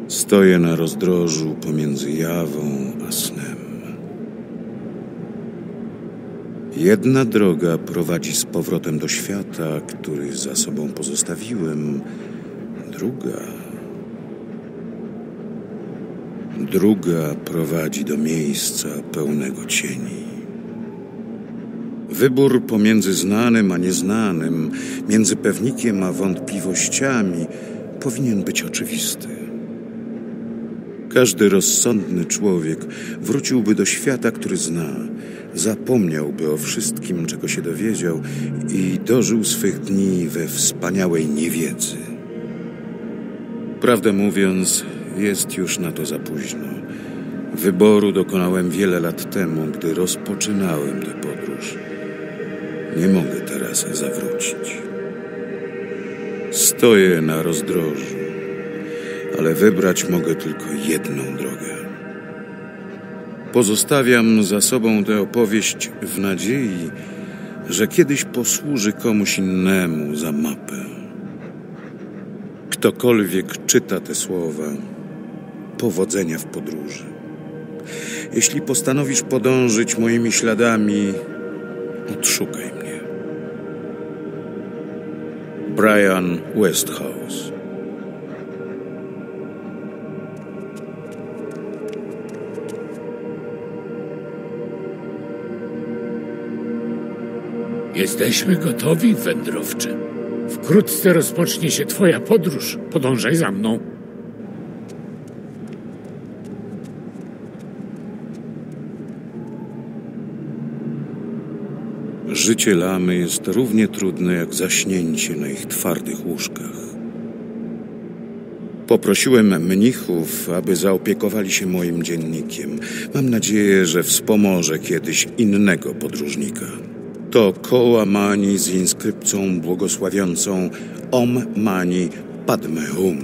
Stoję na rozdrożu pomiędzy jawą a snem. Jedna droga prowadzi z powrotem do świata, który za sobą pozostawiłem. Druga prowadzi do miejsca pełnego cieni. Wybór pomiędzy znanym a nieznanym, między pewnikiem a wątpliwościami powinien być oczywisty. Każdy rozsądny człowiek wróciłby do świata, który zna, zapomniałby o wszystkim, czego się dowiedział i dożył swych dni we wspaniałej niewiedzy. Prawdę mówiąc, jest już na to za późno. Wyboru dokonałem wiele lat temu, gdy rozpoczynałem tę podróż. Nie mogę teraz zawrócić. Stoję na rozdrożu, ale wybrać mogę tylko jedną drogę. Pozostawiam za sobą tę opowieść w nadziei, że kiedyś posłuży komuś innemu za mapę. Ktokolwiek czyta te słowa, powodzenia w podróży. Jeśli postanowisz podążyć moimi śladami, odszukaj mnie. Brian Westhouse. Jesteśmy gotowi, wędrowcze. Wkrótce rozpocznie się twoja podróż. Podążaj za mną. Życie lamy jest równie trudne jak zaśnięcie na ich twardych łóżkach. Poprosiłem mnichów, aby zaopiekowali się moim dziennikiem. Mam nadzieję, że wspomoże kiedyś innego podróżnika. To koła Mani z inskrypcją błogosławiącą Om Mani Padme Hum.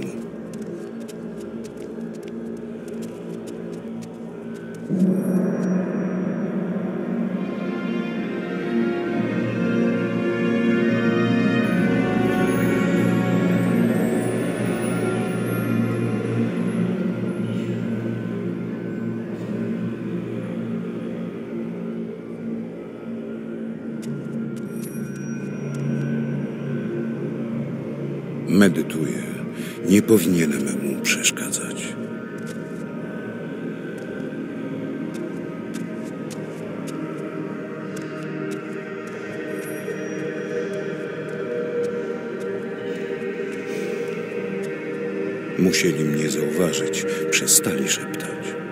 Medytuję. Nie powinienem mu przeszkadzać. Musieli mnie zauważyć. Przestali szeptać.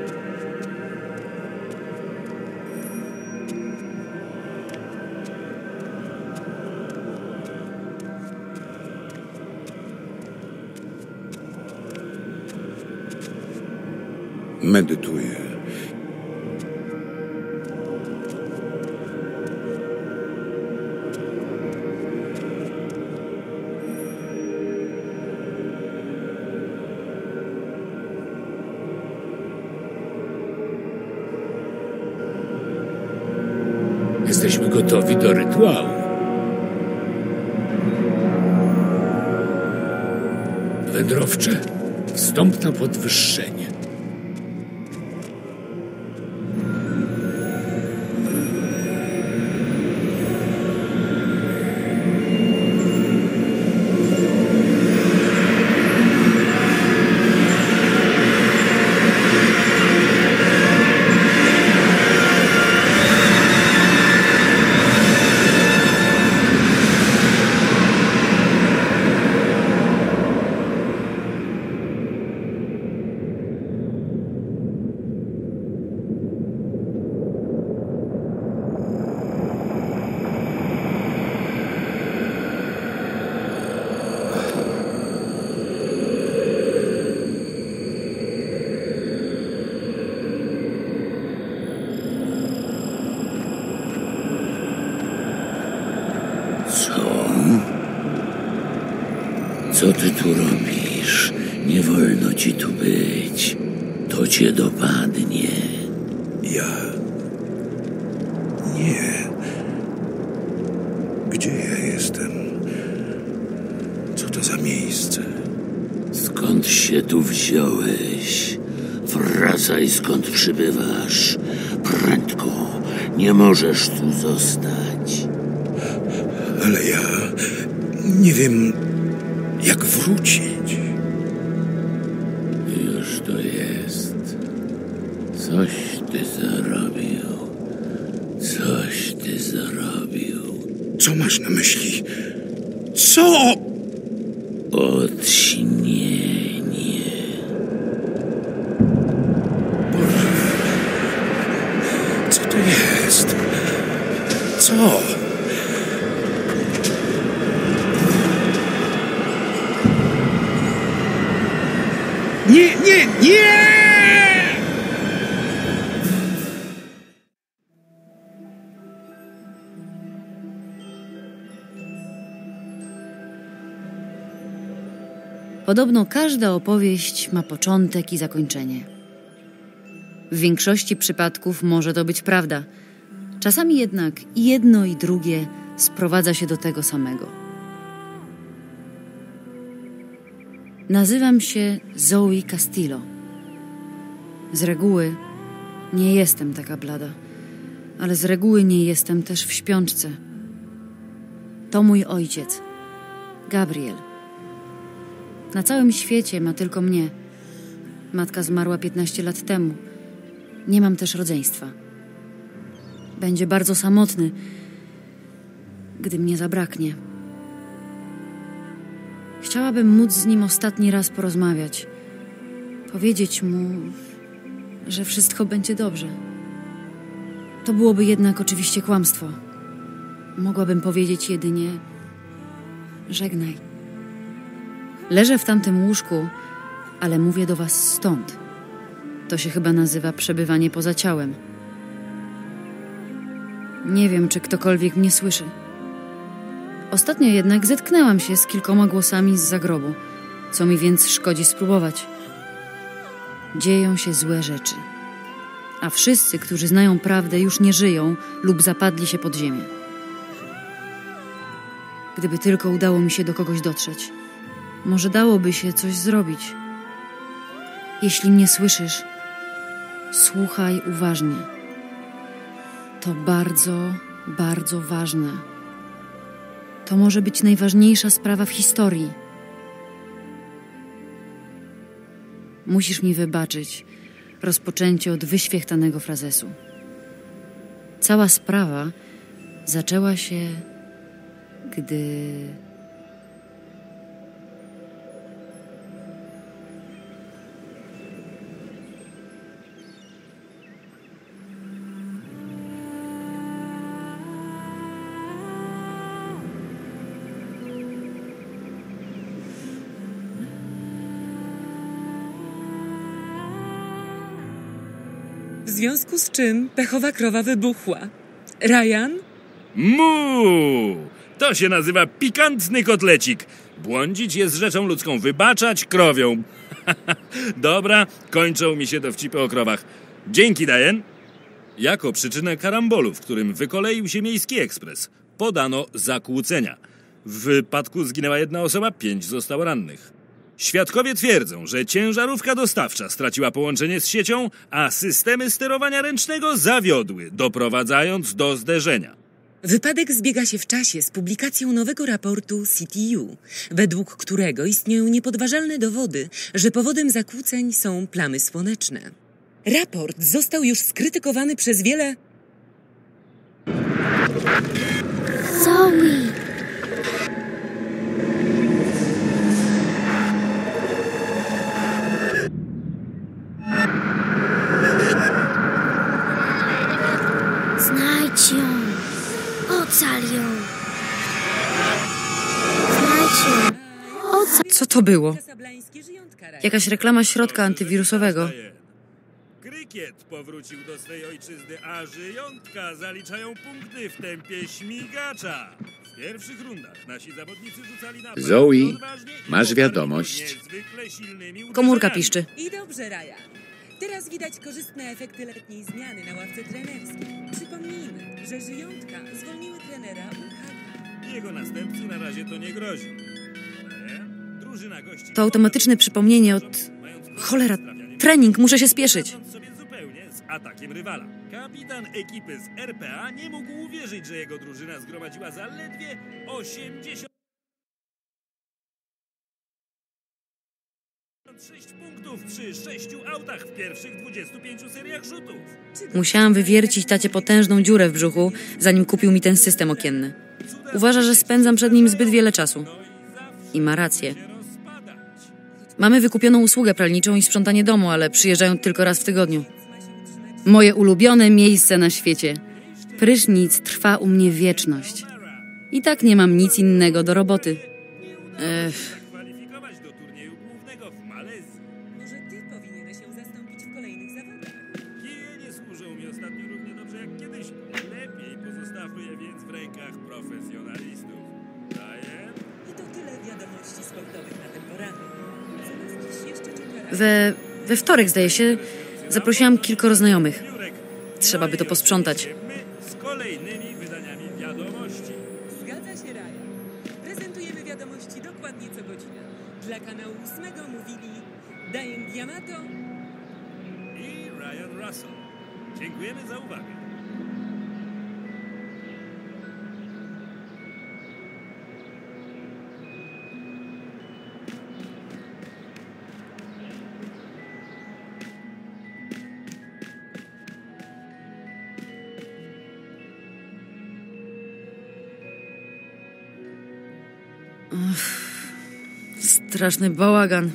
Medytuję. Jesteśmy gotowi do rytuału. Wędrowcze, wstąp na podwyższenie. Co ty tu robisz? Nie wolno ci tu być. To cię dopadnie. Ja... Nie. Gdzie ja jestem? Co to za miejsce? Skąd się tu wziąłeś? Wracaj skąd przybywasz. Prędko, nie możesz tu zostać. Ale ja nie wiem, jak wrócić. Już to jest. Coś ty zarobił. Coś ty zarobił. Co masz na myśli? Co? Odśnienie. Co to jest? Co? Nie! Podobno każda opowieść ma początek i zakończenie. W większości przypadków może to być prawda. Czasami jednak i jedno i drugie sprowadza się do tego samego. Nazywam się Zoe Castillo. Z reguły nie jestem taka blada, ale z reguły nie jestem też w śpiączce. To mój ojciec, Gabriel. Na całym świecie ma tylko mnie. Matka zmarła 15 lat temu. Nie mam też rodzeństwa. Będzie bardzo samotny, gdy mnie zabraknie. Chciałabym móc z nim ostatni raz porozmawiać. Powiedzieć mu, że wszystko będzie dobrze. To byłoby jednak oczywiście kłamstwo. Mogłabym powiedzieć jedynie: żegnaj. Leżę w tamtym łóżku, ale mówię do was stąd. To się chyba nazywa przebywanie poza ciałem. Nie wiem, czy ktokolwiek mnie słyszy. Ostatnio jednak zetknęłam się z kilkoma głosami z zagrobu, co mi więc szkodzi spróbować. Dzieją się złe rzeczy, a wszyscy, którzy znają prawdę, już nie żyją lub zapadli się pod ziemię. Gdyby tylko udało mi się do kogoś dotrzeć, może dałoby się coś zrobić. Jeśli mnie słyszysz, słuchaj uważnie. To bardzo, bardzo ważne. To może być najważniejsza sprawa w historii. Musisz mi wybaczyć rozpoczęcie od wyświechtanego frazesu. Cała sprawa zaczęła się, gdy... W związku z czym pechowa krowa wybuchła. Ryan? Mu! To się nazywa pikantny kotlecik. Błądzić jest rzeczą ludzką, wybaczać krowią. Dobra, kończą mi się dowcipy o krowach. Dzięki, Diane. Jako przyczynę karambolu, w którym wykoleił się miejski ekspres, podano zakłócenia. W wypadku zginęła 1 osoba, 5 zostało rannych. Świadkowie twierdzą, że ciężarówka dostawcza straciła połączenie z siecią, a systemy sterowania ręcznego zawiodły, doprowadzając do zderzenia. Wypadek zbiega się w czasie z publikacją nowego raportu CTU, według którego istnieją niepodważalne dowody, że powodem zakłóceń są plamy słoneczne. Raport został już skrytykowany przez wiele... Zoe! Znajdź ją! Ocal ją! Znajdź ją! Ocal... Co to było? Jakaś reklama środka antywirusowego. Krykiet powrócił do swej ojczyzny, a żyjątka zaliczają punkty w tempie śmigacza. W pierwszych rundach nasi zawodnicy rzucali na... Zoe, masz wiadomość. Komórka piszczy. I dobrze, Ryan. Teraz widać korzystne efekty letniej zmiany na ławce trenerskiej. Przypomnijmy, że żyjątka zwolniły trenera Ulhaka. Jego następcy na razie to nie grozi. To automatyczne przypomnienie od... Cholera, trening, muszę się spieszyć. Sobie zupełnie z atakiem rywala. Kapitan ekipy z RPA nie mógł uwierzyć, że jego drużyna zgromadziła zaledwie 86 punktów przy 6 autach w pierwszych 25 seriach rzutów. Musiałam wywiercić tacie potężną dziurę w brzuchu, zanim kupił mi ten system okienny. Uważa, że spędzam przed nim zbyt wiele czasu. I ma rację. Mamy wykupioną usługę pralniczą i sprzątanie domu, ale przyjeżdżają tylko raz w tygodniu. Moje ulubione miejsce na świecie. Prysznic trwa u mnie wieczność. I tak nie mam nic innego do roboty. Kwalifikować do turnieju głównego w Malezji. Może ty powinieneś ją zastąpić w kolejnych zawodach. Kije nie służą mi ostatnio równie dobrze jak kiedyś. Lepiej pozostawmy je więc w rękach profesjonalistów. Daję? I to tyle wiadomości sportowych na ten poranek. Co nas dziś jeszcze czeka? We wtorek, zdaje się, zaprosiłam kilkoro znajomych. Trzeba by to posprzątać. My z kolejnymi wydaniami wiadomości. Zgadza się, Ryan. Prezentujemy wiadomości dokładnie co godzinę. Dla kanału 8 mówili Diane Giamato I Ryan Russell. Dziękujemy za uwagę. Straszny bałagan.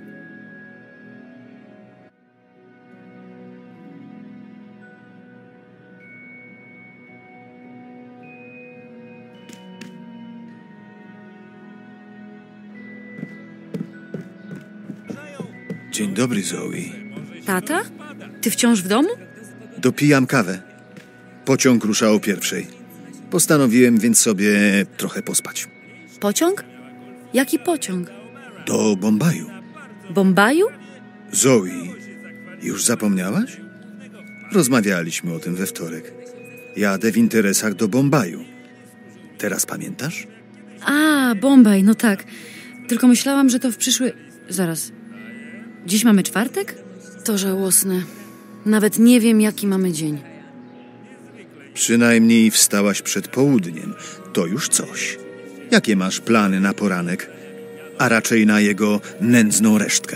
Dzień dobry, Zoe. Tata? Ty wciąż w domu? Dopijam kawę. Pociąg rusza o 1:00. Postanowiłem więc sobie trochę pospać. Pociąg? Jaki pociąg? Do Bombaju. Bombaju? Zoe, już zapomniałaś? Rozmawialiśmy o tym we wtorek. Jadę w interesach do Bombaju. Teraz pamiętasz? A, Bombaj, no tak. Tylko myślałam, że to w przyszły... Zaraz. Dziś mamy czwartek? To żałosne. Nawet nie wiem, jaki mamy dzień. Przynajmniej wstałaś przed południem. To już coś. Jakie masz plany na poranek? A raczej na jego nędzną resztkę.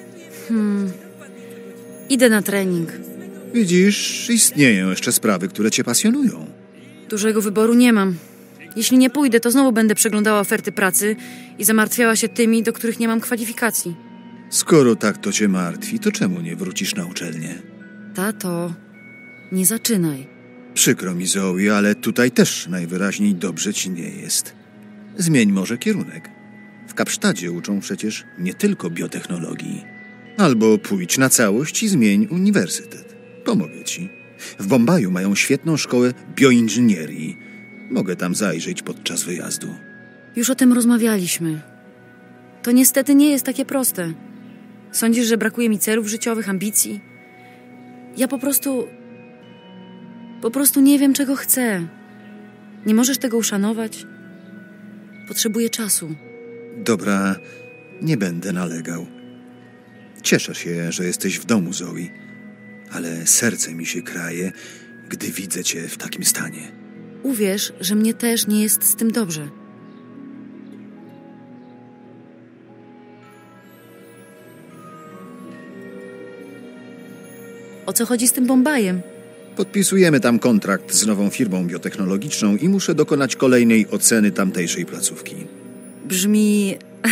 Idę na trening. Widzisz, istnieją jeszcze sprawy, które cię pasjonują. Dużego wyboru nie mam. Jeśli nie pójdę, to znowu będę przeglądała oferty pracy i zamartwiała się tymi, do których nie mam kwalifikacji. Skoro tak to cię martwi, to czemu nie wrócisz na uczelnię? Tato, nie zaczynaj. Przykro mi, Zoe, ale tutaj też najwyraźniej dobrze ci nie jest. Zmień może kierunek. W Kapsztadzie uczą przecież nie tylko biotechnologii. Albo pójdź na całość i zmień uniwersytet. Pomogę ci. W Bombaju mają świetną szkołę bioinżynierii. Mogę tam zajrzeć podczas wyjazdu. Już o tym rozmawialiśmy. To niestety nie jest takie proste. Sądzisz, że brakuje mi celów życiowych, ambicji? Ja po prostu nie wiem, czego chcę. Nie możesz tego uszanować? Potrzebuję czasu. Dobra, nie będę nalegał. Cieszę się, że jesteś w domu, Zoe. Ale serce mi się kraje, gdy widzę cię w takim stanie. Uwierz, że mnie też nie jest z tym dobrze. O co chodzi z tym Bombajem? Podpisujemy tam kontrakt z nową firmą biotechnologiczną i muszę dokonać kolejnej oceny tamtejszej placówki. Brzmi...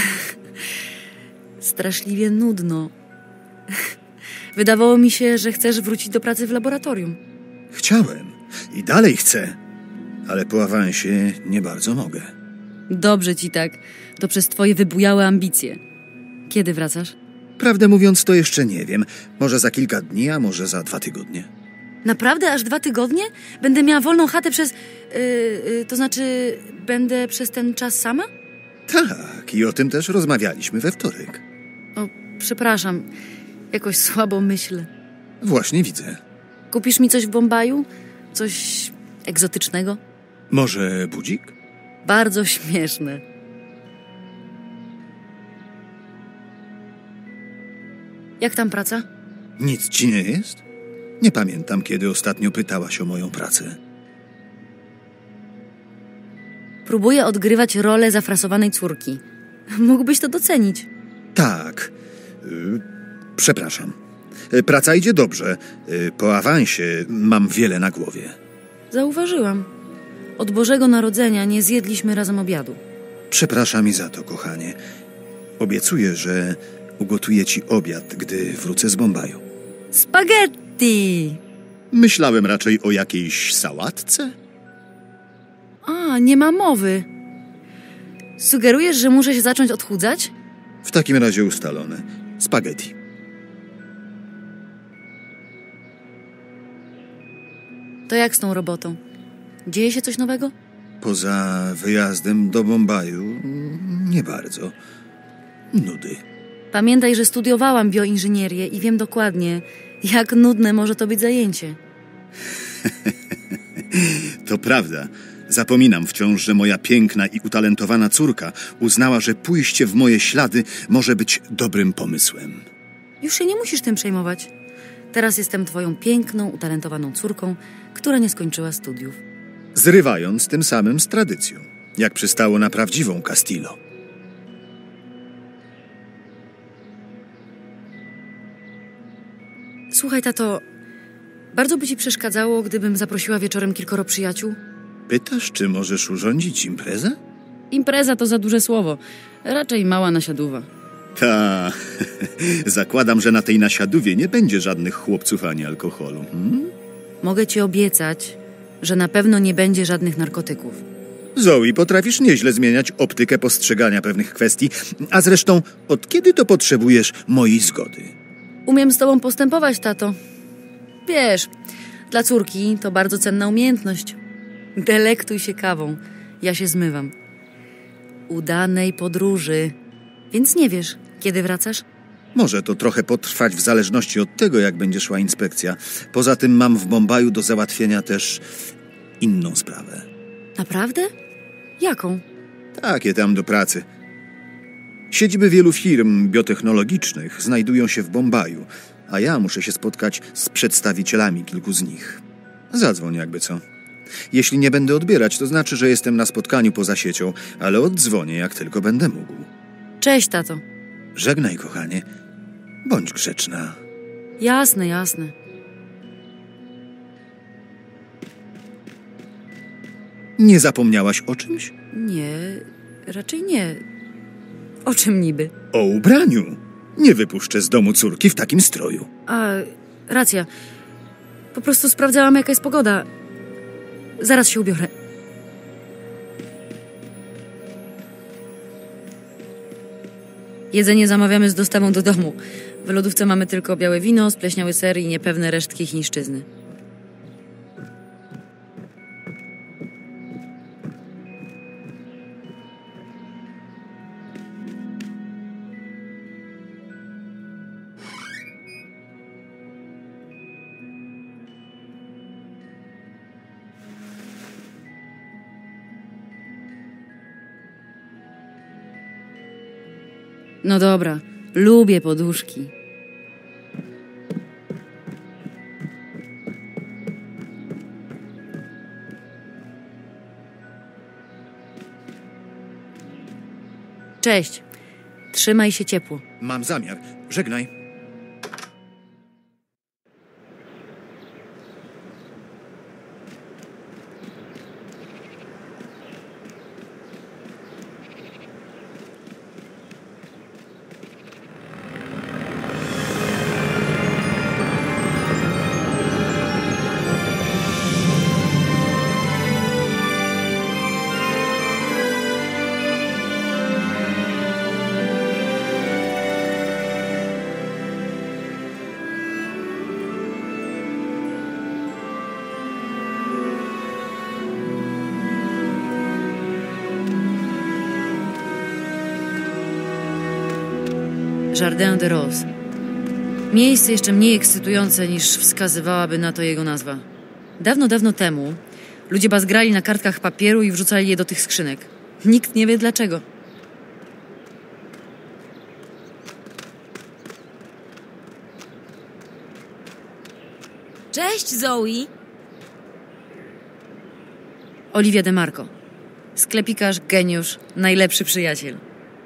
straszliwie nudno. Wydawało mi się, że chcesz wrócić do pracy w laboratorium. Chciałem i dalej chcę, ale po awansie nie bardzo mogę. Dobrze ci tak. To przez twoje wybujałe ambicje. Kiedy wracasz? Prawdę mówiąc, to jeszcze nie wiem. Może za kilka dni, a może za 2 tygodnie. Naprawdę? Aż 2 tygodnie? Będę miała wolną chatę przez... to znaczy, będę przez ten czas sama? Tak, i o tym też rozmawialiśmy we wtorek. O, przepraszam. Jakoś słabo myślę. Właśnie widzę. Kupisz mi coś w Bombaju? Coś egzotycznego? Może budzik? Bardzo śmieszne. Jak tam praca? Nic ci nie jest? Nie pamiętam, kiedy ostatnio pytałaś o moją pracę. Próbuję odgrywać rolę zafrasowanej córki. Mógłbyś to docenić. Tak. Przepraszam. Praca idzie dobrze. Po awansie mam wiele na głowie. Zauważyłam. Od Bożego Narodzenia nie zjedliśmy razem obiadu. Przepraszam mi za to, kochanie. Obiecuję, że ugotuję ci obiad, gdy wrócę z Bombaju. Spaghetti! Myślałem raczej o jakiejś sałatce. A, nie ma mowy. Sugerujesz, że muszę się zacząć odchudzać? W takim razie ustalone. Spaghetti. To jak z tą robotą? Dzieje się coś nowego? Poza wyjazdem do Bombaju nie bardzo. Nudy. Pamiętaj, że studiowałam bioinżynierię i wiem dokładnie, jak nudne może to być zajęcie. To prawda. Zapominam wciąż, że moja piękna i utalentowana córka uznała, że pójście w moje ślady może być dobrym pomysłem. Już się nie musisz tym przejmować. Teraz jestem twoją piękną, utalentowaną córką, która nie skończyła studiów. Zrywając tym samym z tradycją, jak przystało na prawdziwą Castillo. Słuchaj, tato, bardzo by ci przeszkadzało, gdybym zaprosiła wieczorem kilkoro przyjaciół? Pytasz, czy możesz urządzić imprezę? Impreza to za duże słowo. Raczej mała nasiadówa. Ta, zakładam, że na tej nasiadówie nie będzie żadnych chłopców ani alkoholu. Mogę ci obiecać, że na pewno nie będzie żadnych narkotyków. Zoe, potrafisz nieźle zmieniać optykę postrzegania pewnych kwestii, a zresztą od kiedy to potrzebujesz mojej zgody? Umiem z tobą postępować, tato. Wiesz, dla córki to bardzo cenna umiejętność. Delektuj się kawą, ja się zmywam. Udanej podróży. Więc nie wiesz, kiedy wracasz? Może to trochę potrwać w zależności od tego, jak będzie szła inspekcja. Poza tym mam w Bombaju do załatwienia też inną sprawę. Naprawdę? Jaką? Takie tam do pracy. Siedziby wielu firm biotechnologicznych znajdują się w Bombaju, a ja muszę się spotkać z przedstawicielami kilku z nich. Zadzwoń jakby co. Jeśli nie będę odbierać, to znaczy, że jestem na spotkaniu poza siecią, ale oddzwonię, jak tylko będę mógł. Cześć, tato. Żegnaj, kochanie. Bądź grzeczna. Jasne, jasne. Nie zapomniałaś o czymś? Nie, raczej nie. O czym niby? O ubraniu. Nie wypuszczę z domu córki w takim stroju. A, racja. Po prostu sprawdzałam, jaka jest pogoda. Zaraz się ubiorę. Jedzenie zamawiamy z dostawą do domu. W lodówce mamy tylko białe wino, spleśniały ser i niepewne resztki chińszczyzny. No dobra, lubię poduszki. Cześć. Trzymaj się ciepło. Mam zamiar. Żegnaj. Jardin de Rose. Miejsce jeszcze mniej ekscytujące niż wskazywałaby na to jego nazwa. Dawno, dawno temu ludzie bazgrali na kartkach papieru i wrzucali je do tych skrzynek. Nikt nie wie dlaczego. Cześć, Zoe. Olivia DeMarco. Sklepikarz, geniusz, najlepszy przyjaciel.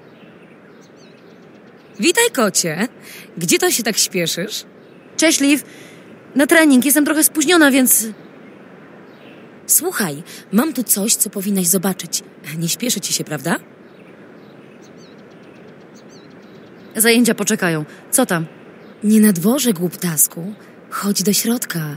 Witaj, kocie. Gdzie to się tak śpieszysz? Cześć, Liv. Na trening. Jestem trochę spóźniona, więc... Słuchaj, mam tu coś, co powinnaś zobaczyć. Nie śpieszy ci się, prawda? Zajęcia poczekają. Co tam? Nie na dworze, głuptasku. Chodź do środka.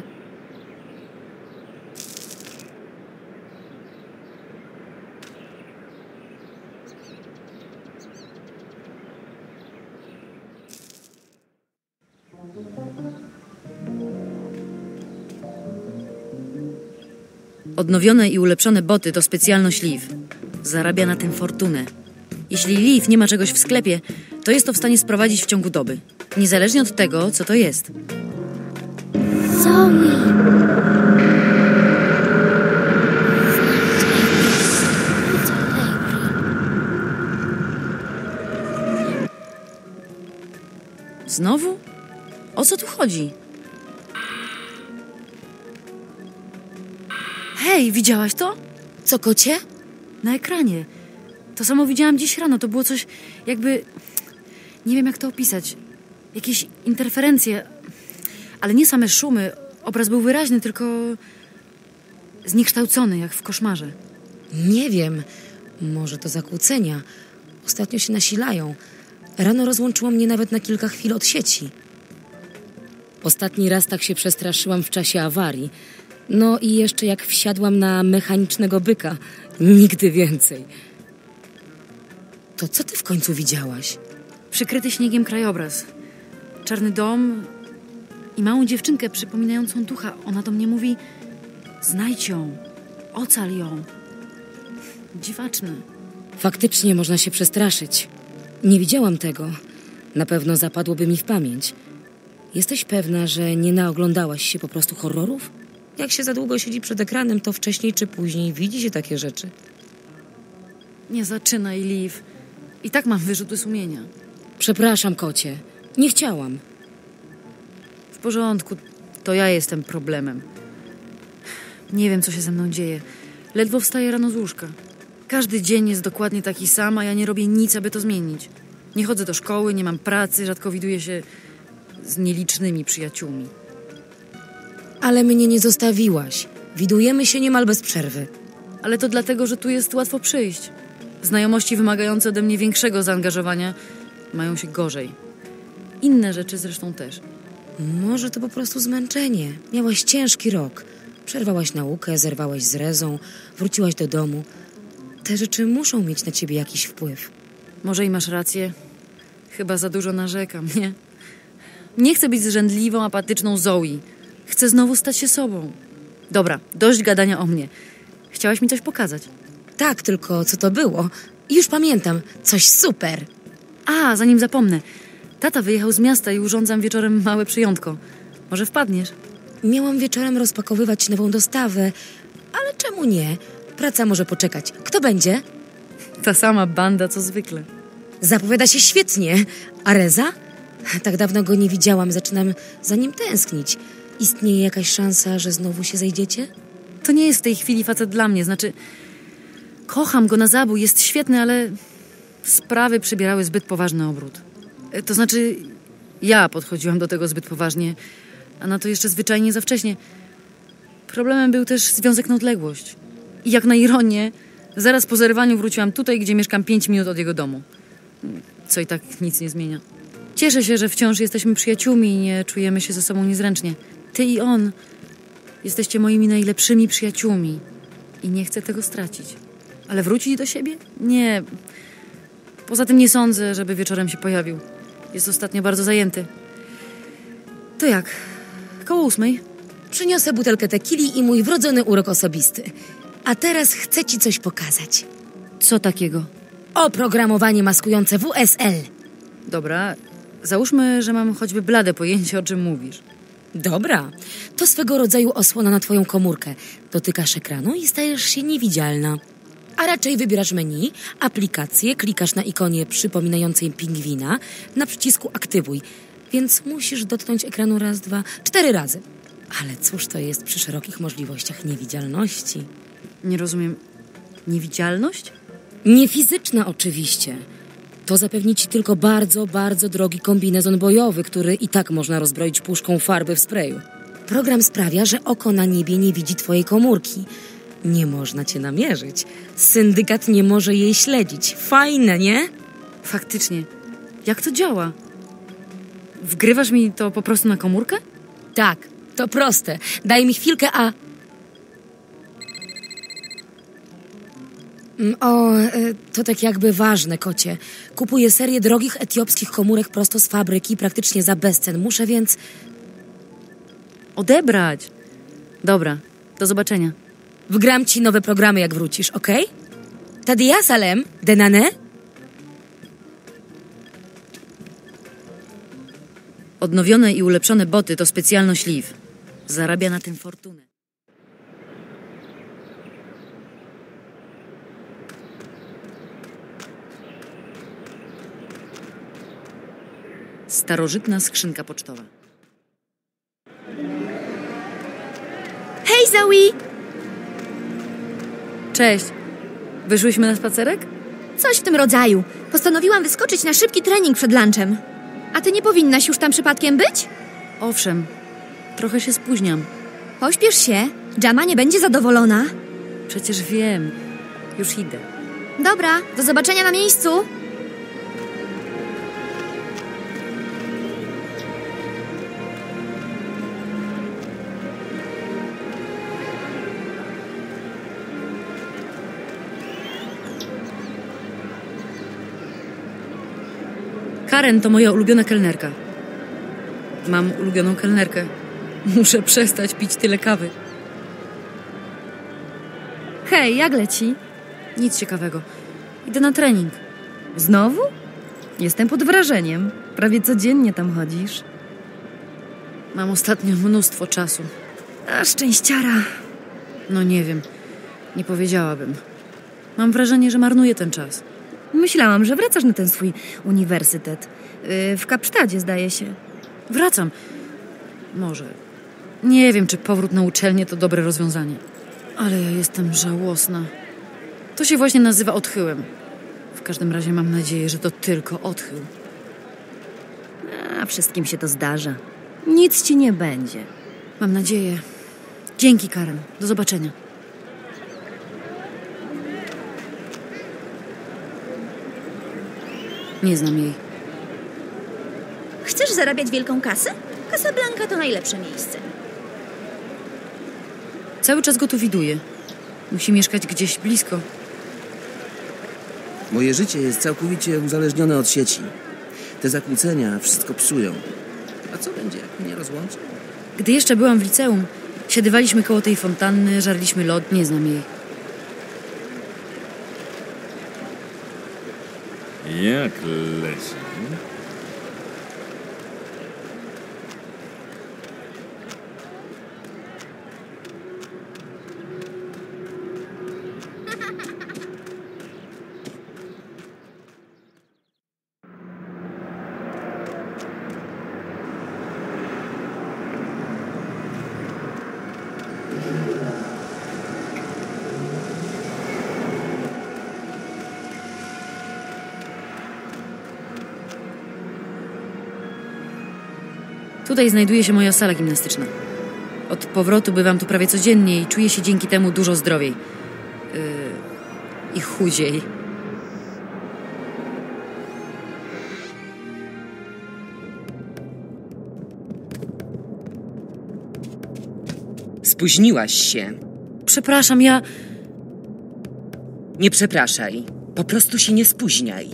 Odnowione i ulepszone boty to specjalność Liv. Zarabia na tym fortunę. Jeśli Liv nie ma czegoś w sklepie, to jest to w stanie sprowadzić w ciągu doby. Niezależnie od tego, co to jest. Zoe! Znowu? O co tu chodzi? Hej, widziałaś to? Co, kocie? Na ekranie. To samo widziałam dziś rano. To było coś jakby... Nie wiem, jak to opisać. Jakieś interferencje. Ale nie same szumy. Obraz był wyraźny, tylko... zniekształcony, jak w koszmarze. Nie wiem. Może to zakłócenia. Ostatnio się nasilają. Rano rozłączyło mnie nawet na kilka chwil od sieci. Ostatni raz tak się przestraszyłam w czasie awarii. No i jeszcze jak wsiadłam na mechanicznego byka. Nigdy więcej. To co ty w końcu widziałaś? Przykryty śniegiem krajobraz. Czarny dom i małą dziewczynkę przypominającą ducha. Ona do mnie mówi: znajdź ją, ocal ją. Dziwaczne. Faktycznie można się przestraszyć. Nie widziałam tego. Na pewno zapadłoby mi w pamięć. Jesteś pewna, że nie naoglądałaś się po prostu horrorów? Jak się za długo siedzi przed ekranem, to wcześniej czy później widzi się takie rzeczy. Nie zaczynaj, Liv. I tak mam wyrzuty sumienia. Przepraszam, kocie. Nie chciałam. W porządku. To ja jestem problemem. Nie wiem, co się ze mną dzieje. Ledwo wstaję rano z łóżka. Każdy dzień jest dokładnie taki sam, a ja nie robię nic, aby to zmienić. Nie chodzę do szkoły, nie mam pracy, rzadko widuję się z nielicznymi przyjaciółmi. Ale mnie nie zostawiłaś. Widujemy się niemal bez przerwy. Ale to dlatego, że tu jest łatwo przyjść. Znajomości wymagające ode mnie większego zaangażowania mają się gorzej. Inne rzeczy zresztą też. Może to po prostu zmęczenie. Miałaś ciężki rok. Przerwałaś naukę, zerwałaś z rezą, wróciłaś do domu. Te rzeczy muszą mieć na ciebie jakiś wpływ. Może i masz rację. Chyba za dużo narzekam, nie? Nie chcę być zrzędliwą, apatyczną Zoe. Chcę znowu stać się sobą. Dobra, dość gadania o mnie. Chciałaś mi coś pokazać? Tak, tylko co to było? Już pamiętam. Coś super. A, zanim zapomnę. Tata wyjechał z miasta i urządzam wieczorem małe przyjątko. Może wpadniesz? Miałam wieczorem rozpakowywać nową dostawę, ale czemu nie? Praca może poczekać. Kto będzie? Ta sama banda, co zwykle. Zapowiada się świetnie. A Reza? Tak dawno go nie widziałam. Zaczynam za nim tęsknić. Istnieje jakaś szansa, że znowu się zejdziecie? To nie jest w tej chwili facet dla mnie. Znaczy, kocham go na zabój, jest świetny, ale sprawy przybierały zbyt poważny obrót. To znaczy, ja podchodziłam do tego zbyt poważnie, a na to jeszcze zwyczajnie za wcześnie. Problemem był też związek na odległość. I jak na ironię, zaraz po zerwaniu wróciłam tutaj, gdzie mieszkam 5 minut od jego domu. Co i tak nic nie zmienia. Cieszę się, że wciąż jesteśmy przyjaciółmi i nie czujemy się ze sobą niezręcznie. Ty i on jesteście moimi najlepszymi przyjaciółmi i nie chcę tego stracić. Ale wrócić do siebie? Nie. Poza tym nie sądzę, żeby wieczorem się pojawił. Jest ostatnio bardzo zajęty. To jak? Koło 8? Przyniosę butelkę tequili i mój wrodzony urok osobisty. A teraz chcę ci coś pokazać. Co takiego? Oprogramowanie maskujące WSL. Dobra, załóżmy, że mam choćby blade pojęcie, o czym mówisz. Dobra, to swego rodzaju osłona na twoją komórkę. Dotykasz ekranu i stajesz się niewidzialna. A raczej wybierasz menu, aplikację, klikasz na ikonie przypominającej pingwina, na przycisku aktywuj. Więc musisz dotknąć ekranu raz, 2, 4 razy. Ale cóż to jest przy szerokich możliwościach niewidzialności? Nie rozumiem. Niewidzialność? Niefizyczna oczywiście. To zapewni ci tylko bardzo, bardzo drogi kombinezon bojowy, który i tak można rozbroić puszką farby w sprayu. Program sprawia, że oko na niebie nie widzi twojej komórki. Nie można cię namierzyć. Syndykat nie może jej śledzić. Fajne, nie? Faktycznie. Jak to działa? Wgrywasz mi to po prostu na komórkę? Tak, to proste. Daj mi chwilkę, a... To tak jakby ważne, kocie. Kupuję serię drogich etiopskich komórek prosto z fabryki, praktycznie za bezcen. Muszę więc... Odebrać. Dobra, do zobaczenia. Wgram ci nowe programy, jak wrócisz, okej? Tadia Salem, Denane? Odnowione i ulepszone boty to specjalność Liv. Zarabia na tym fortunę. Starożytna skrzynka pocztowa. Hej, Zoe! Cześć. Wyszłyśmy na spacerek? Coś w tym rodzaju. Postanowiłam wyskoczyć na szybki trening przed lunchem. A ty nie powinnaś już tam przypadkiem być? Owszem. Trochę się spóźniam. Pośpiesz się. Dżama nie będzie zadowolona. Przecież wiem. Już idę. Dobra, do zobaczenia na miejscu. Karen to moja ulubiona kelnerka. Mam ulubioną kelnerkę. Muszę przestać pić tyle kawy. Hej, jak leci? Nic ciekawego. Idę na trening. Znowu? Jestem pod wrażeniem. Prawie codziennie tam chodzisz. Mam ostatnio mnóstwo czasu. A szczęściara. No nie wiem. Nie powiedziałabym. Mam wrażenie, że marnuję ten czas. Myślałam, że wracasz na ten swój uniwersytet. W Kapsztadzie, zdaje się. Wracam. Może. Nie wiem, czy powrót na uczelnię to dobre rozwiązanie. Ale ja jestem żałosna. To się właśnie nazywa odchyłem. W każdym razie mam nadzieję, że to tylko odchył. A wszystkim się to zdarza. Nic ci nie będzie. Mam nadzieję. Dzięki, Karen. Do zobaczenia. Nie znam jej. Chcesz zarabiać wielką kasę? Casablanca to najlepsze miejsce. Cały czas go tu widuję. Musi mieszkać gdzieś blisko. Moje życie jest całkowicie uzależnione od sieci. Te zakłócenia wszystko psują. A co będzie, jak mnie rozłączy? Gdy jeszcze byłam w liceum, siadywaliśmy koło tej fontanny, żarliśmy lód. Nie znam jej. Jak leci? Tutaj znajduje się moja sala gimnastyczna. Od powrotu bywam tu prawie codziennie i czuję się dzięki temu dużo zdrowiej. I chudziej. Spóźniłaś się. Przepraszam, ja... Nie przepraszaj. Po prostu się nie spóźniaj.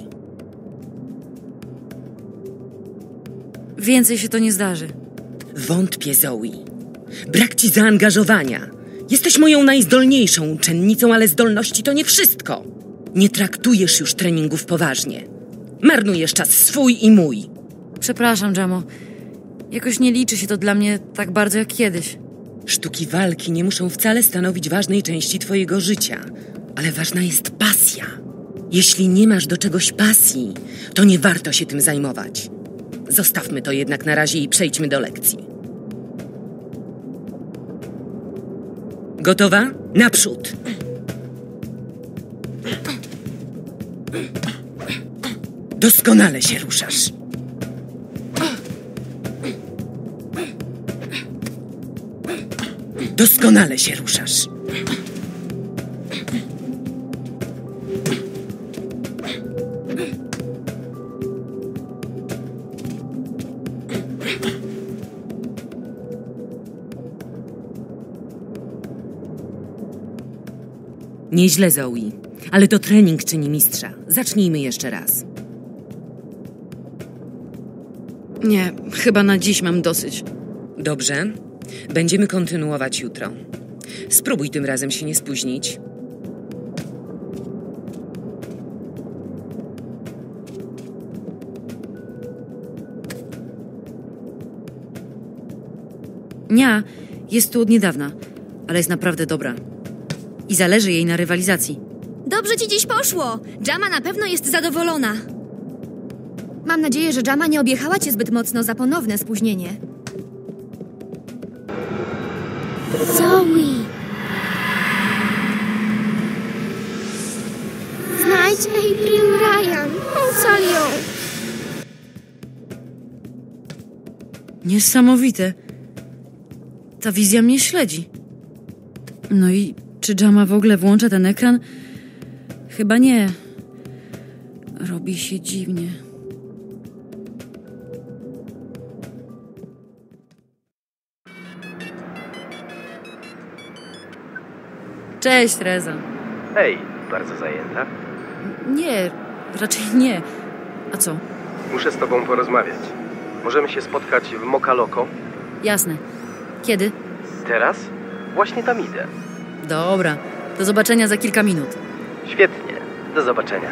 Więcej się to nie zdarzy. Wątpię, Zoe. Brak ci zaangażowania. Jesteś moją najzdolniejszą uczennicą, ale zdolności to nie wszystko. Nie traktujesz już treningów poważnie. Marnujesz czas swój i mój. Przepraszam, Jamo. Jakoś nie liczy się to dla mnie tak bardzo jak kiedyś. Sztuki walki nie muszą wcale stanowić ważnej części twojego życia, ale ważna jest pasja. Jeśli nie masz do czegoś pasji, to nie warto się tym zajmować. Zostawmy to jednak na razie i przejdźmy do lekcji. Gotowa? Naprzód! Doskonale się ruszasz. Doskonale się ruszasz. Nieźle, Zoe, ale to trening czyni mistrza. Zacznijmy jeszcze raz. Nie, chyba na dziś mam dosyć. Dobrze. Będziemy kontynuować jutro. Spróbuj tym razem się nie spóźnić. Nia jest tu od niedawna, ale jest naprawdę dobra. I zależy jej na rywalizacji. Dobrze ci dziś poszło. Jama na pewno jest zadowolona. Mam nadzieję, że Jama nie objechała cię zbyt mocno za ponowne spóźnienie. Zoe! Znajdź April Ryan. Ocal ją. Niesamowite. Ta wizja mnie śledzi. No i czy Jama w ogóle włącza ten ekran? Chyba nie. Robi się dziwnie. Cześć, Reza. Hej, bardzo zajęta? Nie, raczej nie. A co? Muszę z tobą porozmawiać. Możemy się spotkać w Mocha Loco? Jasne. Kiedy? Teraz? Właśnie tam idę. Dobra. Do zobaczenia za kilka minut. Świetnie. Do zobaczenia.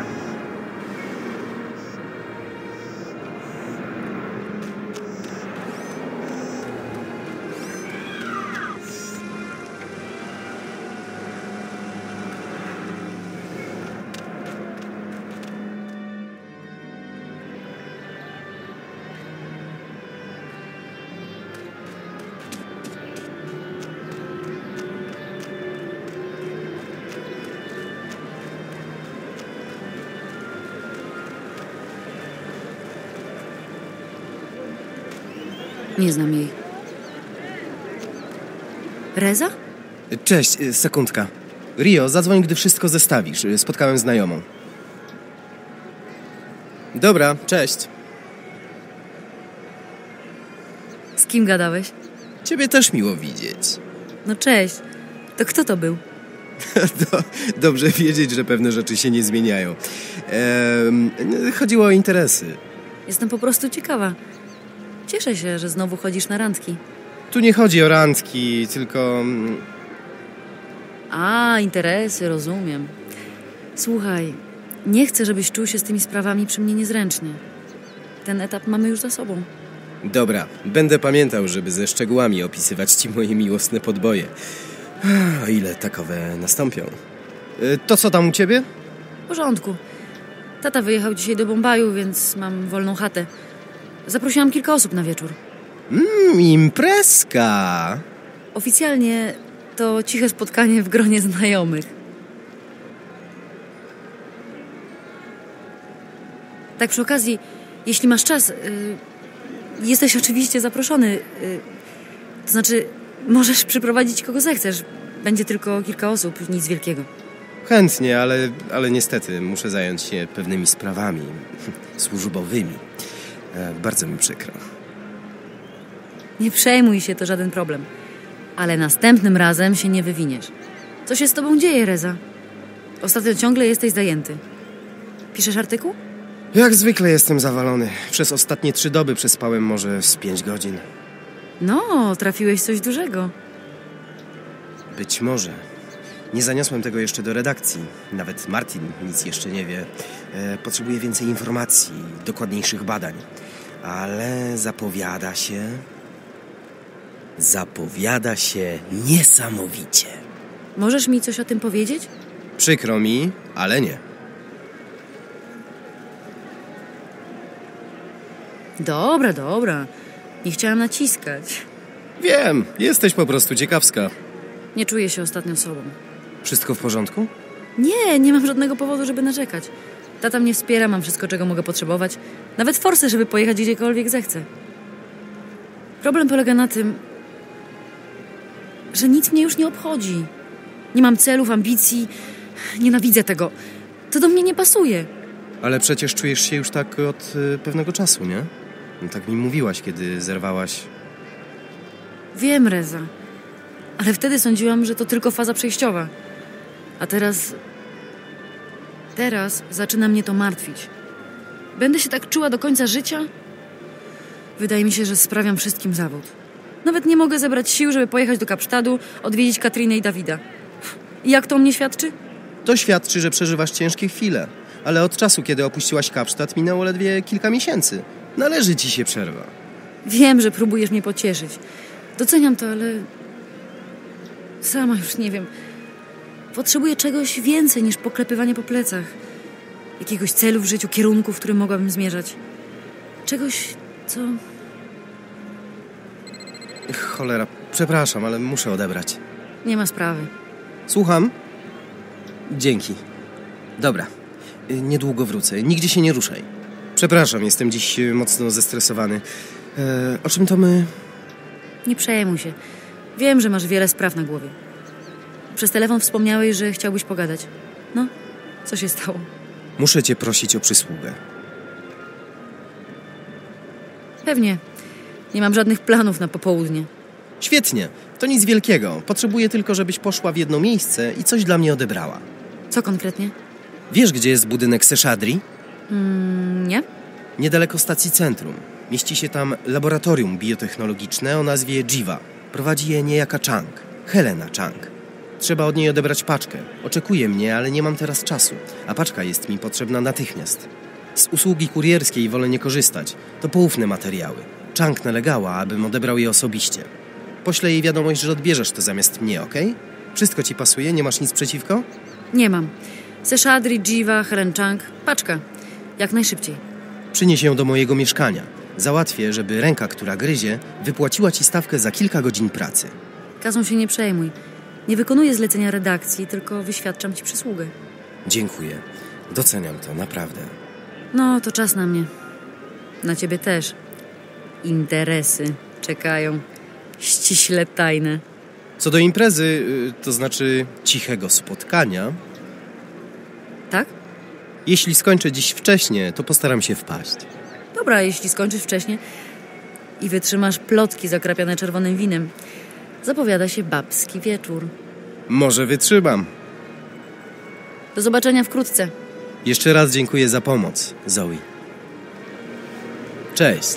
Nie znam jej. Reza? Cześć, sekundka. Rio, zadzwoń, gdy wszystko zestawisz. Spotkałem znajomą. Dobra, cześć. Z kim gadałeś? Ciebie też miło widzieć. No cześć. To kto to był? Dobrze wiedzieć, że pewne rzeczy się nie zmieniają. Chodziło o interesy. Jestem po prostu ciekawa. Cieszę się, że znowu chodzisz na randki. Tu nie chodzi o randki, tylko... A, interesy, rozumiem. Słuchaj, nie chcę, żebyś czuł się z tymi sprawami przy mnie niezręcznie. Ten etap mamy już za sobą. Dobra, będę pamiętał, żeby ze szczegółami opisywać ci moje miłosne podboje. O ile takowe nastąpią. To co tam u ciebie? W porządku. Tata wyjechał dzisiaj do Bombaju, więc mam wolną chatę. Zaprosiłam kilka osób na wieczór. Imprezka! Oficjalnie to ciche spotkanie w gronie znajomych. Tak przy okazji, jeśli masz czas, jesteś oczywiście zaproszony. To znaczy, możesz przyprowadzić kogo zechcesz. Będzie tylko kilka osób, nic wielkiego. Chętnie, ale niestety muszę zająć się pewnymi sprawami służbowymi. Bardzo mi przykro. Nie przejmuj się, to żaden problem. Ale następnym razem się nie wywiniesz. Co się z tobą dzieje, Reza? Ostatnio ciągle jesteś zajęty. Piszesz artykuł? Jak zwykle jestem zawalony. Przez ostatnie 3 doby przespałem może z 5 godzin. No, trafiłeś coś dużego. Być może. Nie zaniosłem tego jeszcze do redakcji. Nawet Martin nic jeszcze nie wie. Potrzebuję więcej informacji, dokładniejszych badań. Ale zapowiada się niesamowicie. Możesz mi coś o tym powiedzieć? Przykro mi, ale nie. Dobra. Nie chciałam naciskać. Wiem, jesteś po prostu ciekawska. Nie czuję się ostatnio sobą. Wszystko w porządku? Nie mam żadnego powodu, żeby narzekać. Tata mnie wspiera, mam wszystko, czego mogę potrzebować. Nawet forsy, żeby pojechać gdziekolwiek zechcę. Problem polega na tym, że nic mnie już nie obchodzi. Nie mam celów, ambicji. Nienawidzę tego. To do mnie nie pasuje. Ale przecież czujesz się już tak od pewnego czasu, nie? No, tak mi mówiłaś, kiedy zerwałaś. Wiem, Reza. Ale wtedy sądziłam, że to tylko faza przejściowa. A teraz zaczyna mnie to martwić. Będę się tak czuła do końca życia? Wydaje mi się, że sprawiam wszystkim zawód. Nawet nie mogę zebrać sił, żeby pojechać do Kapsztadu, odwiedzić Katrinę i Dawida. I jak to o mnie świadczy? To świadczy, że przeżywasz ciężkie chwile. Ale od czasu, kiedy opuściłaś Kapsztad, minęło ledwie kilka miesięcy. Należy ci się przerwa. Wiem, że próbujesz mnie pocieszyć. Doceniam to, ale sama już nie wiem. Potrzebuję czegoś więcej niż poklepywanie po plecach. Jakiegoś celu w życiu, kierunku, w którym mogłabym zmierzać. Czegoś, co... Cholera, przepraszam, ale muszę odebrać. Nie ma sprawy. Słucham? Dzięki. Dobra. Niedługo wrócę. Nigdzie się nie ruszaj. Przepraszam, jestem dziś mocno zestresowany. O czym to my... Nie przejmuj się. Wiem, że masz wiele spraw na głowie. Przez telefon wspomniałeś, że chciałbyś pogadać. No, co się stało? Muszę cię prosić o przysługę. Pewnie. Nie mam żadnych planów na popołudnie. Świetnie. To nic wielkiego. Potrzebuję tylko, żebyś poszła w jedno miejsce i coś dla mnie odebrała. Co konkretnie? Wiesz, gdzie jest budynek Seshadri? Nie. Niedaleko stacji centrum. Mieści się tam laboratorium biotechnologiczne o nazwie Jiva. Prowadzi je niejaka Chang. Helena Chang. Trzeba od niej odebrać paczkę. Oczekuje mnie, ale nie mam teraz czasu. A paczka jest mi potrzebna natychmiast. Z usługi kurierskiej wolę nie korzystać. To poufne materiały. Chang nalegała, abym odebrał je osobiście. Poślę jej wiadomość, że odbierzesz to zamiast mnie, okej? Wszystko ci pasuje? Nie masz nic przeciwko? Nie mam. Seshadri, Jiva, Helen Chang. Paczka. Jak najszybciej. Przynieś ją do mojego mieszkania. Załatwię, żeby ręka, która gryzie, wypłaciła ci stawkę za kilka godzin pracy. Kazą się nie przejmuj. Nie wykonuję zlecenia redakcji, tylko wyświadczam ci przysługę. Dziękuję. Doceniam to, naprawdę. No, to czas na mnie. Na ciebie też. Interesy czekają. Ściśle tajne. Co do imprezy, to znaczy cichego spotkania... Tak? Jeśli skończę dziś wcześnie, to postaram się wpaść. Dobra, jeśli skończysz wcześnie i wytrzymasz plotki zakrapiane czerwonym winem, zapowiada się babski wieczór. Może wytrzymam. Do zobaczenia wkrótce. Jeszcze raz dziękuję za pomoc, Zoe. Cześć.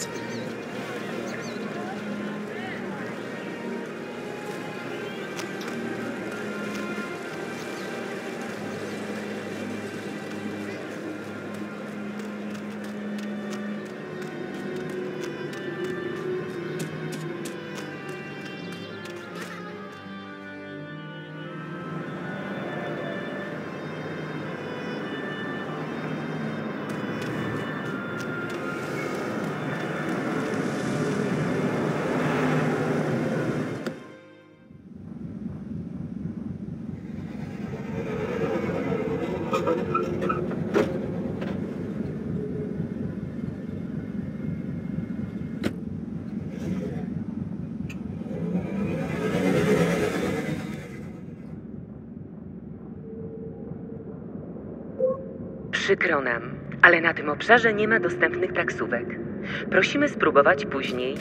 Przykro nam, ale na tym obszarze nie ma dostępnych taksówek. Prosimy spróbować później.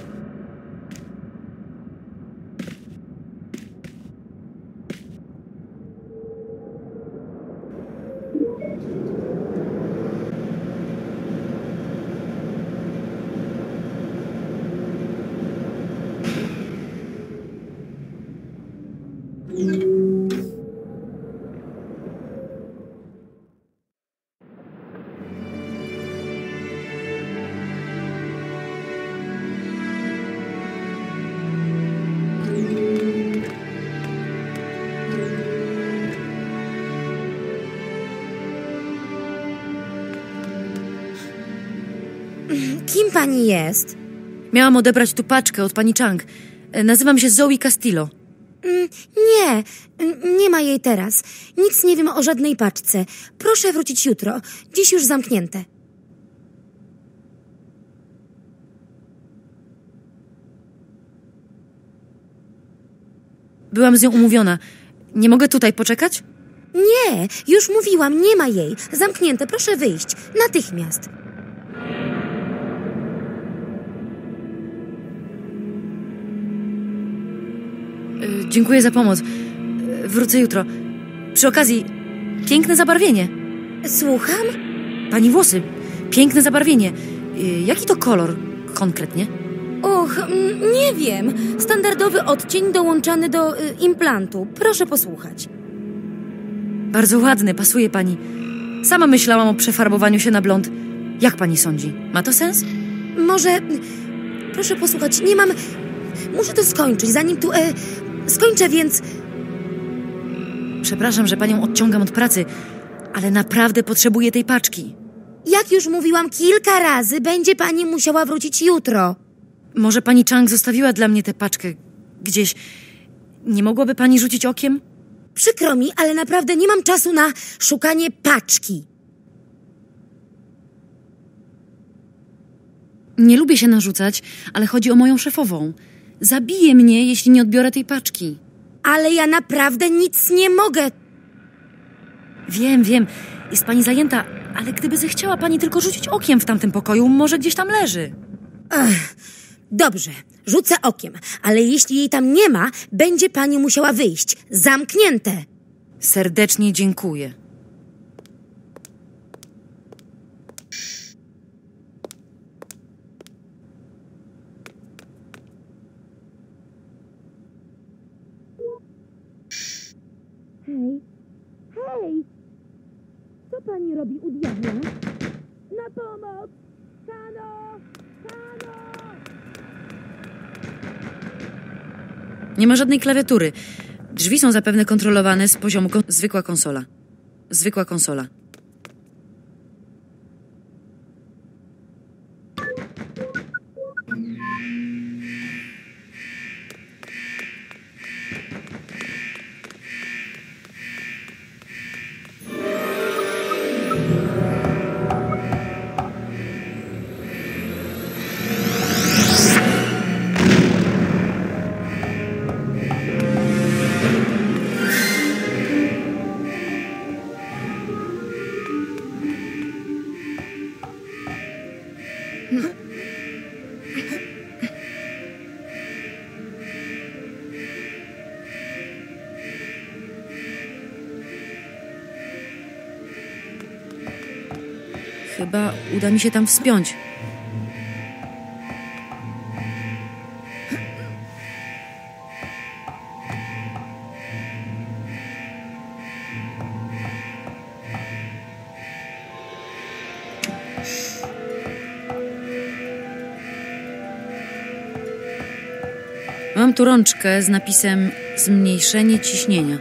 Kim pani jest? Miałam odebrać tu paczkę od pani Chang. Nazywam się Zoe Castillo. Nie ma jej teraz. Nic nie wiem o żadnej paczce. Proszę wrócić jutro. Dziś już zamknięte. Byłam z nią umówiona. Nie mogę tutaj poczekać? Nie, już mówiłam, nie ma jej. Zamknięte, proszę wyjść. Natychmiast. Dziękuję za pomoc. Wrócę jutro. Przy okazji, piękne zabarwienie. Słucham? Pani włosy, piękne zabarwienie. Jaki to kolor konkretnie? Och, nie wiem. Standardowy odcień dołączany do implantu. Proszę posłuchać. Bardzo ładny, pasuje pani. Sama myślałam o przefarbowaniu się na blond. Jak pani sądzi? Ma to sens? Może... Proszę posłuchać, nie mam... Muszę to skończyć, zanim tu... Skończę, więc... Przepraszam, że panią odciągam od pracy, ale naprawdę potrzebuję tej paczki. Jak już mówiłam kilka razy, będzie pani musiała wrócić jutro. Może pani Chang zostawiła dla mnie tę paczkę gdzieś. Nie mogłaby pani rzucić okiem? Przykro mi, ale naprawdę nie mam czasu na szukanie paczki. Nie lubię się narzucać, ale chodzi o moją szefową. Zabije mnie, jeśli nie odbiorę tej paczki. Ale ja naprawdę nic nie mogę. Wiem. Jest pani zajęta, ale gdyby zechciała pani tylko rzucić okiem w tamtym pokoju, może gdzieś tam leży. Dobrze, rzucę okiem, ale jeśli jej tam nie ma, będzie pani musiała wyjść. Zamknięte. Serdecznie dziękuję. Hej! Co pani robi u diabła? Na pomoc! Kano! Nie ma żadnej klawiatury. Drzwi są zapewne kontrolowane z poziomu zwykła konsola. Chyba uda mi się tam wspiąć. Mam tu rączkę z napisem zmniejszenie ciśnienia.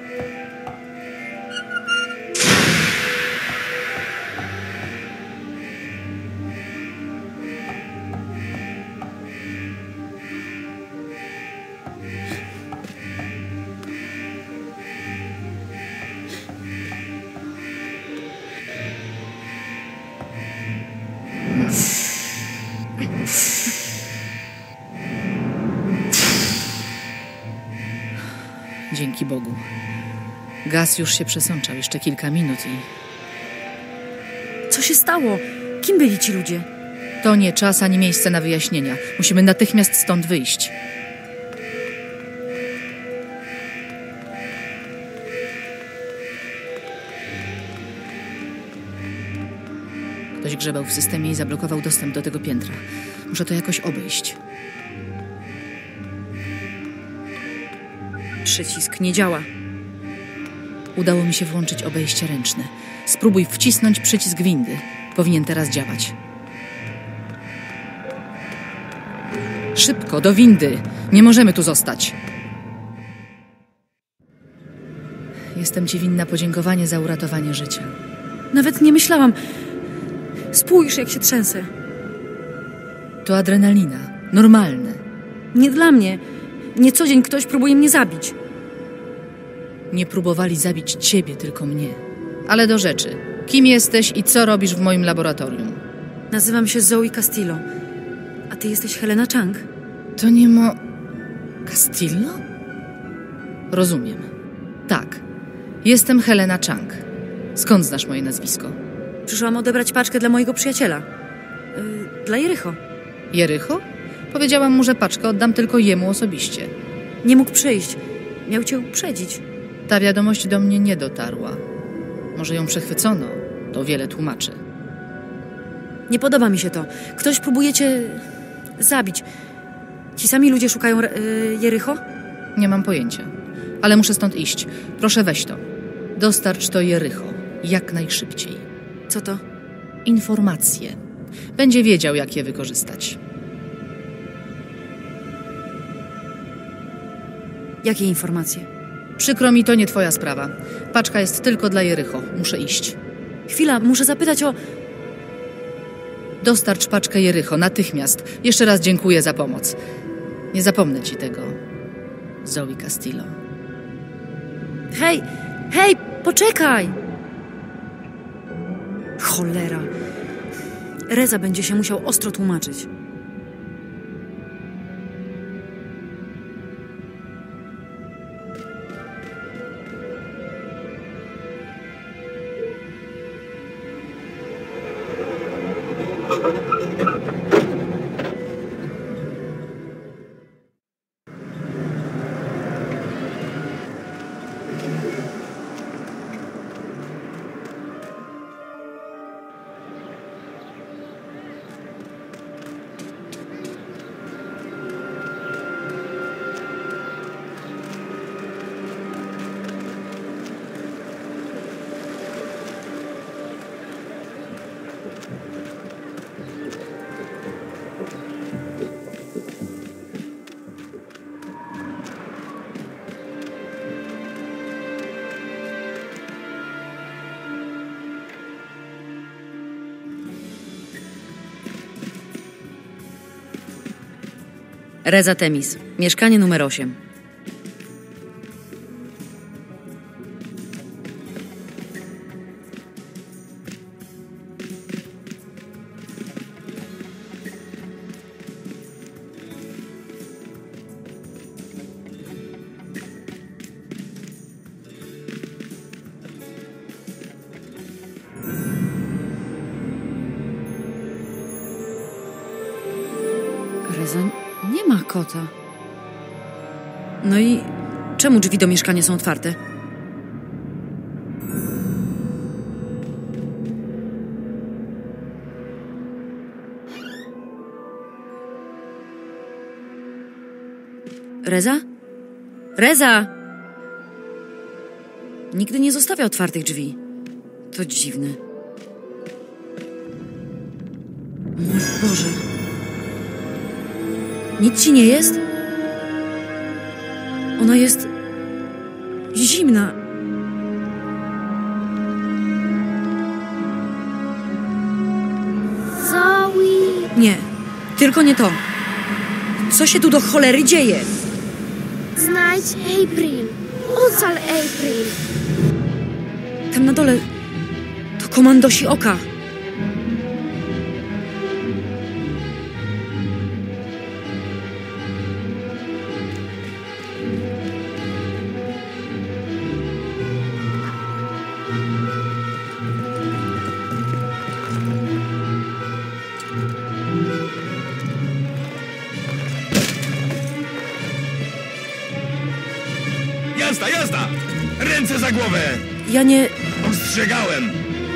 Dzięki Bogu. Gaz już się przesączał, jeszcze kilka minut i... Co się stało? Kim byli ci ludzie? To nie czas ani miejsce na wyjaśnienia. Musimy natychmiast stąd wyjść. Ktoś grzebał w systemie i zablokował dostęp do tego piętra. Muszę to jakoś obejść. Przycisk nie działa. Udało mi się włączyć obejście ręczne. Spróbuj wcisnąć przycisk windy. Powinien teraz działać. Szybko, do windy! Nie możemy tu zostać. Jestem ci winna podziękowanie za uratowanie życia. Nawet nie myślałam. Spójrz, jak się trzęsę. To adrenalina. Normalne. Nie dla mnie. Nie co dzień ktoś próbuje mnie zabić. Nie próbowali zabić ciebie, tylko mnie. Ale do rzeczy. Kim jesteś i co robisz w moim laboratorium? Nazywam się Zoe Castillo. A ty jesteś Helena Chang? To nie Castillo? Rozumiem. Tak. Jestem Helena Chang. Skąd znasz moje nazwisko? Przyszłam odebrać paczkę dla mojego przyjaciela. Dla Jericho. Jericho? Powiedziałam mu, że paczkę oddam tylko jemu osobiście. Nie mógł przyjść. Miał cię uprzedzić. Ta wiadomość do mnie nie dotarła. Może ją przechwycono. To wiele tłumaczy. Nie podoba mi się to. Ktoś próbuje cię zabić. Ci sami ludzie szukają Jericho? Nie mam pojęcia. Ale muszę stąd iść. Proszę, weź to. Dostarcz to Jericho. Jak najszybciej. Co to? Informacje. Będzie wiedział, jak je wykorzystać. Jakie informacje? Przykro mi, to nie twoja sprawa. Paczka jest tylko dla Jericho. Muszę iść. Chwila, muszę zapytać o... Dostarcz paczkę Jericho natychmiast. Jeszcze raz dziękuję za pomoc. Nie zapomnę ci tego. Zoe Castillo. Hej, poczekaj! Cholera. Reza będzie się musiał ostro tłumaczyć. Reza Temis, mieszkanie numer 8. Reza nie ma kota. No i czemu drzwi do mieszkania są otwarte? Reza? Reza! Nigdy nie zostawia otwartych drzwi. To dziwne. Mój Boże. Nic ci nie jest? Ona jest zimna. Zoe! Nie, tylko nie to. Co się tu do cholery dzieje? Znajdź April. Ocal April. Tam na dole to komandosi oka. Jazda, jazda! Ręce za głowę! Ja nie... Ostrzegałem!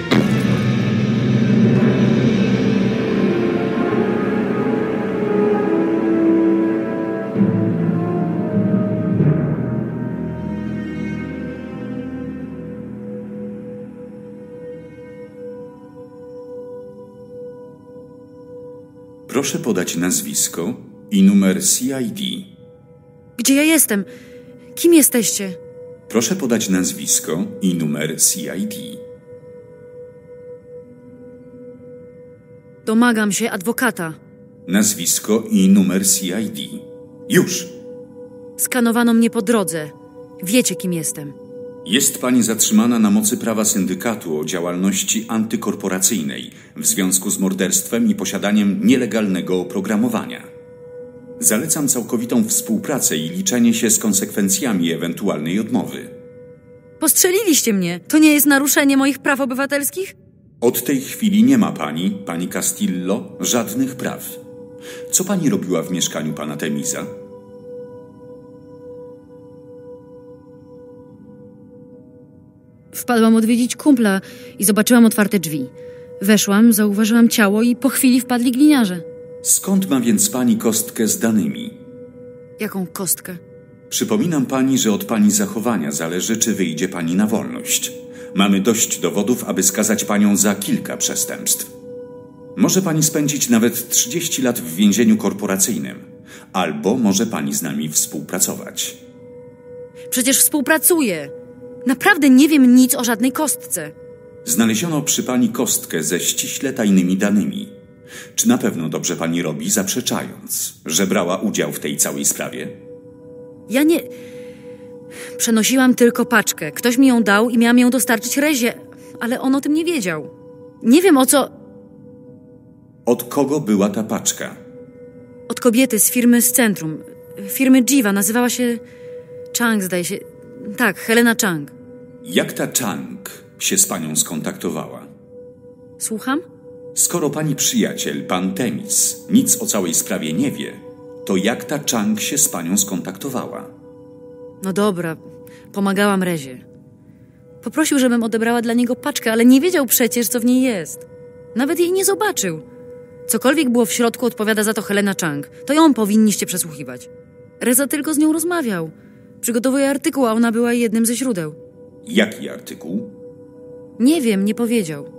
Proszę podać nazwisko i numer CID. Gdzie ja jestem? Kim jesteście? Proszę podać nazwisko i numer CID. Domagam się adwokata. Nazwisko i numer CID. Już! Skanowano mnie po drodze. Wiecie, kim jestem. Jest pani zatrzymana na mocy prawa syndykatu o działalności antykorporacyjnej w związku z morderstwem i posiadaniem nielegalnego oprogramowania. Zalecam całkowitą współpracę i liczenie się z konsekwencjami ewentualnej odmowy. Postrzeliliście mnie. To nie jest naruszenie moich praw obywatelskich? Od tej chwili nie ma pani Castillo, żadnych praw. Co pani robiła w mieszkaniu pana Temisa? Wpadłam odwiedzić kumpla i zobaczyłam otwarte drzwi. Weszłam, zauważyłam ciało i po chwili wpadli gliniarze. Skąd ma więc pani kostkę z danymi? Jaką kostkę? Przypominam pani, że od pani zachowania zależy, czy wyjdzie pani na wolność. Mamy dość dowodów, aby skazać panią za kilka przestępstw. Może pani spędzić nawet 30 lat w więzieniu korporacyjnym. Albo może pani z nami współpracować. Przecież współpracuję. Naprawdę nie wiem nic o żadnej kostce. Znaleziono przy pani kostkę ze ściśle tajnymi danymi. Czy na pewno dobrze pani robi, zaprzeczając, że brała udział w tej całej sprawie? Ja nie... Przenosiłam tylko paczkę. Ktoś mi ją dał i miałam ją dostarczyć Rezie, ale on o tym nie wiedział. Nie wiem o co... Od kogo była ta paczka? Od kobiety z firmy z centrum. Firmy Jiva. Nazywała się... Chang, zdaje się. Tak, Helena Chang. Jak ta Chang się z panią skontaktowała? Słucham? Skoro pani przyjaciel, pan Temis, nic o całej sprawie nie wie, to jak ta Chang się z panią skontaktowała? No dobra, pomagałam Rezie. Poprosił, żebym odebrała dla niego paczkę, ale nie wiedział przecież, co w niej jest. Nawet jej nie zobaczył. Cokolwiek było w środku, odpowiada za to Helena Chang. To ją powinniście przesłuchiwać. Reza tylko z nią rozmawiał. Przygotowuje artykuł, a ona była jednym ze źródeł. Jaki artykuł? Nie wiem, nie powiedział.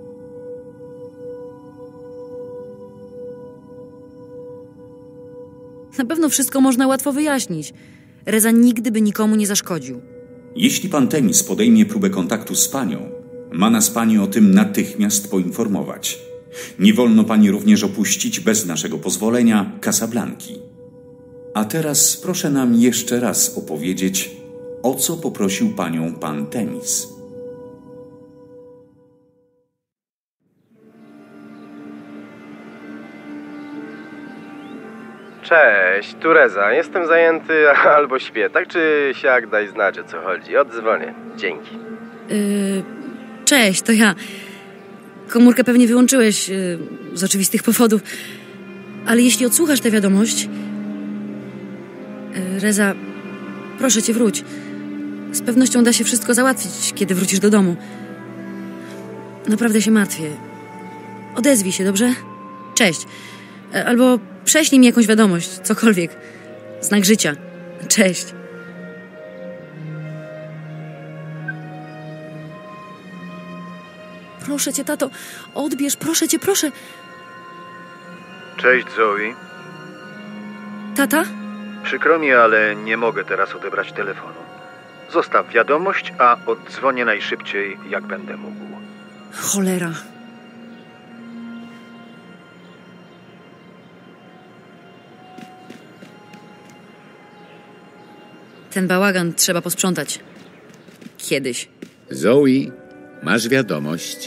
Na pewno wszystko można łatwo wyjaśnić. Reza nigdy by nikomu nie zaszkodził. Jeśli pan Temis podejmie próbę kontaktu z panią, ma nas pani o tym natychmiast poinformować. Nie wolno pani również opuścić bez naszego pozwolenia Casablanki. A teraz proszę nam jeszcze raz opowiedzieć, o co poprosił panią pan Temis. Cześć, tu Reza. Jestem zajęty albo śpię. Tak czy siak, daj znać, o co chodzi. Oddzwonię. Dzięki. Cześć, to ja. Komórkę pewnie wyłączyłeś z oczywistych powodów. Ale jeśli odsłuchasz tę wiadomość... Reza, proszę cię, wróć. Z pewnością da się wszystko załatwić, kiedy wrócisz do domu. Naprawdę się martwię. Odezwij się, dobrze? Cześć. Albo prześlij mi jakąś wiadomość, cokolwiek. Znak życia. Cześć. Proszę cię, tato, odbierz, proszę cię, proszę. Cześć, Zoe. Tata? Przykro mi, ale nie mogę teraz odebrać telefonu. Zostaw wiadomość, a oddzwonię najszybciej, jak będę mógł. Cholera. Ten bałagan trzeba posprzątać. Kiedyś. Zoe, masz wiadomość.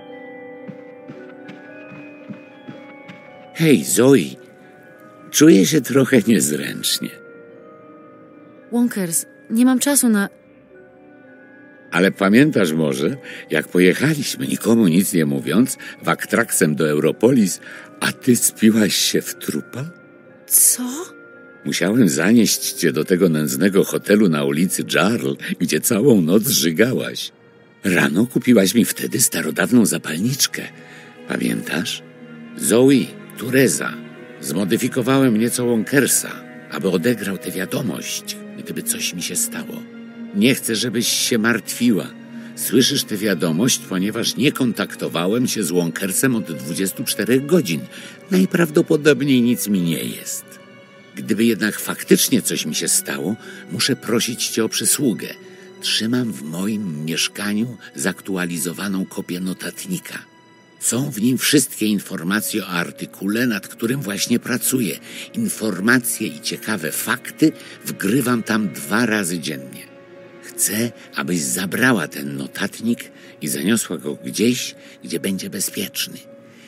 Hej, Zoe. Czuję się trochę niezręcznie. Wonkers, nie mam czasu na... Ale pamiętasz może, jak pojechaliśmy, nikomu nic nie mówiąc, waktraksem do Europolis, a ty spiłaś się w trupa? Co? Musiałem zanieść cię do tego nędznego hotelu na ulicy Jarl, gdzie całą noc żygałaś. Rano kupiłaś mi wtedy starodawną zapalniczkę. Pamiętasz? Zoe, tu Reza. Zmodyfikowałem nieco Wonkersa, aby odegrał tę wiadomość, gdyby coś mi się stało. Nie chcę, żebyś się martwiła. Słyszysz tę wiadomość, ponieważ nie kontaktowałem się z Wonkersem od 24 godzin. Najprawdopodobniej nic mi nie jest. Gdyby jednak faktycznie coś mi się stało, muszę prosić cię o przysługę. Trzymam w moim mieszkaniu zaktualizowaną kopię notatnika. Są w nim wszystkie informacje o artykule, nad którym właśnie pracuję. Informacje i ciekawe fakty wgrywam tam 2 razy dziennie. Chcę, abyś zabrała ten notatnik i zaniosła go gdzieś, gdzie będzie bezpieczny.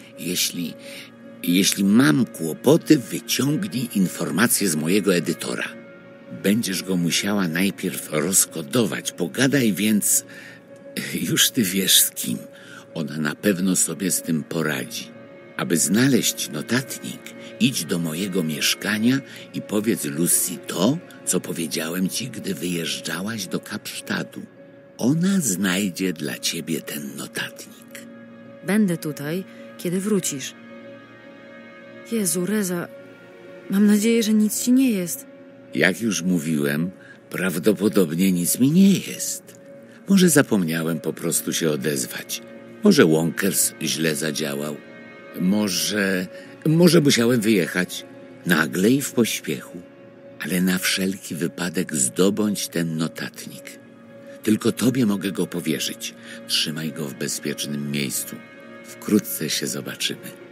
Jeśli mam kłopoty, wyciągnij informacje z mojego edytora. Będziesz go musiała najpierw rozkodować. Pogadaj więc... Już ty wiesz z kim. Ona na pewno sobie z tym poradzi. Aby znaleźć notatnik, idź do mojego mieszkania i powiedz Lucy to, co powiedziałem ci, gdy wyjeżdżałaś do Kapsztadu. Ona znajdzie dla ciebie ten notatnik. Będę tutaj, kiedy wrócisz. Jezu, Reza, mam nadzieję, że nic ci nie jest. Jak już mówiłem, prawdopodobnie nic mi nie jest. Może zapomniałem po prostu się odezwać. Może Wonkers źle zadziałał. Może musiałem wyjechać nagle i w pośpiechu. Ale na wszelki wypadek zdobądź ten notatnik. Tylko tobie mogę go powierzyć. Trzymaj go w bezpiecznym miejscu. Wkrótce się zobaczymy.